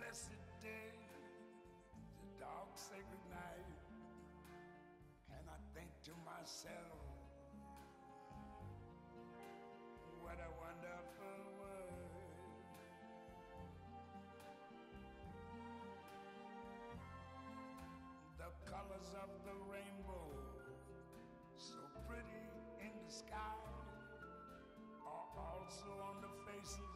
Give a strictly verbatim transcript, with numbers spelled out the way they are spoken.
blessed day, the dark sacred night, and I think to myself, what a wonderful world. The colors of the rainbow, so pretty in the sky, are also on the faces